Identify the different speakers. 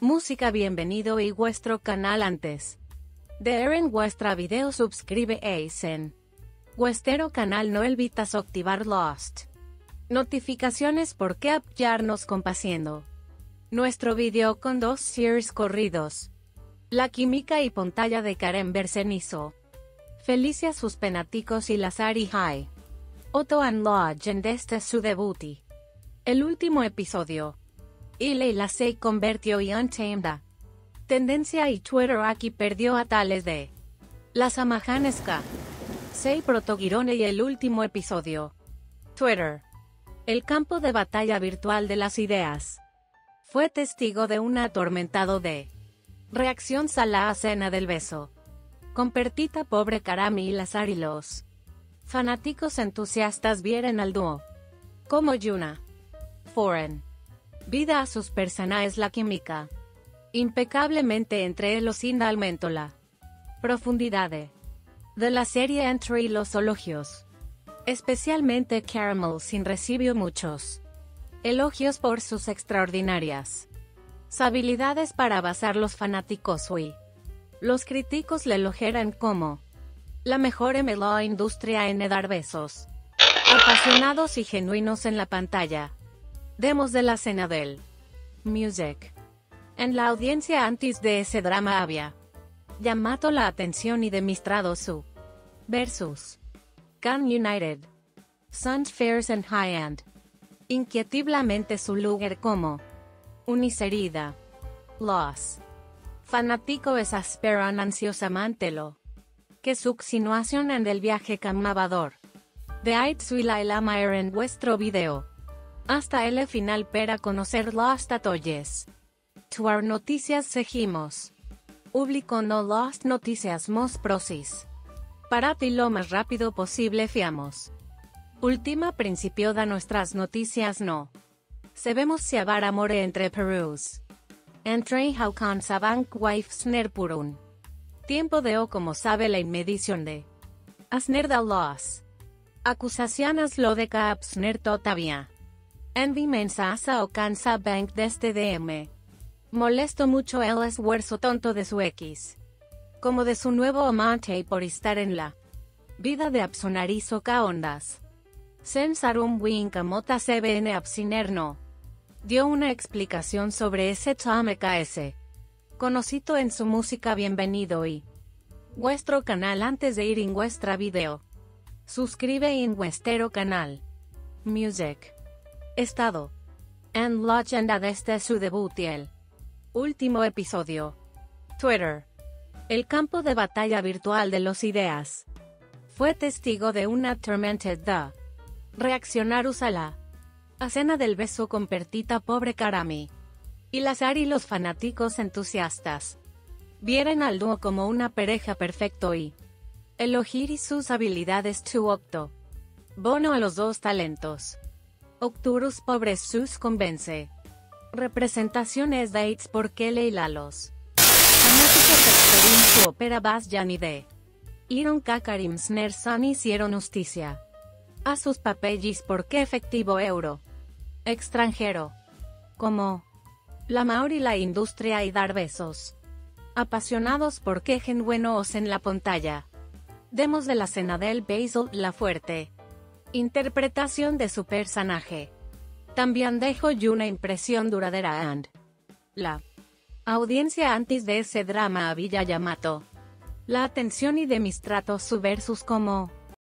Speaker 1: música. Bienvenido y vuestro canal antes de en vuestra video suscribe en vuestro canal. No olvides activar las notificaciones porque apoyarnos compartiendo nuestro video con 2 series corridos. La química y pantalla de Karen Bersenizo. Felicia sus penáticos y Lazari High. Otto and Legend este su debut. El último episodio. Y Leila se convirtió en tema tendencia y Twitter aquí perdió a tales de las amajanesca. Se protogiron y el último episodio. Twitter. El campo de batalla virtual de las ideas. Fue testigo de un atormentado de reacción a la escena del beso. Con Pertita pobre Karami y Lazari. Los fanáticos entusiastas vieron al dúo como Yuna Foreign vida a sus personajes. La química impecablemente entre ellos sin aumento la profundidad de la serie entre los elogios. Especialmente Caramel sin recibió muchos elogios por sus extraordinarias habilidades para basar los fanáticos y los críticos le elogiaron como la mejor en la industria en dar besos apasionados y genuinos en la pantalla. Demos de la escena del music. En la audiencia antes de ese drama había llamado la atención y demostrado su versus Can United, Suns Fairs and High End. Inquietiblemente su lugar como unicerida. Los fanáticos esperan ansiosamente lo que su continuación en el viaje camavador de Aitsu y la Mayer en vuestro video. Hasta el final para conocer los detalles. Tuar noticias seguimos publicando las noticias más prosis. Para ti lo más rápido posible fiamos. Última principio de nuestras noticias no. Sabemos si habrá amor entre Perús. Entre Haukan Sabank Wifesner por un tiempo de o como sabe la inmedición de Asner de las acusaciones lo de Kapsner todavía. Envi mensaje o cansa bank desde DM. Molesto mucho el esfuerzo tonto de su ex. Como de su nuevo amante por estar en la vida de Apsonarizo ca ondas. Sensarum winka mota cbn absiner no. Dio una explicación sobre ese tema KS. Conocido en su música. Bienvenido y vuestro canal antes de ir en vuestra video. Suscribe en vuestro canal. Music. Estado. En leyenda desde su debut y el último episodio. Twitter. El campo de batalla virtual de los ideas. Fue testigo de una tormenta de reaccionar a la escena del beso con Pertita pobre Karami y Lazari. Los fanáticos entusiastas vieron al dúo como una pareja perfecto y elogiar sus habilidades to octo bono a los dos talentos. Octurus pobres sus convence. Representaciones de Itz porque Leila los fanáticos experim su ópera bas yani de Iron Kakarim Sner Sun hicieron justicia a sus papeles porque efectivo euro extranjero como la Maori la industria y dar besos apasionados porque genuinos en la pantalla. Demos de la escena del Basil la fuerte interpretación de su personaje. También dejó una impresión duradera and la audiencia antes de ese drama había llamado la atención y demostrado su versus como